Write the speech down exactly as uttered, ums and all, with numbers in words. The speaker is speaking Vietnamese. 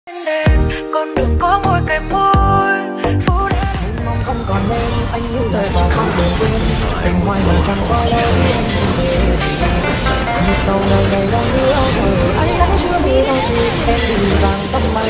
Con đường có môi cây môi phút anh mong không còn em anh như là bỏ không được quên tình hoài mà chẳng có đâu nhịp đầu đời này đang nhớ rồi anh đã chưa biết đâu thì em thì vàng tâm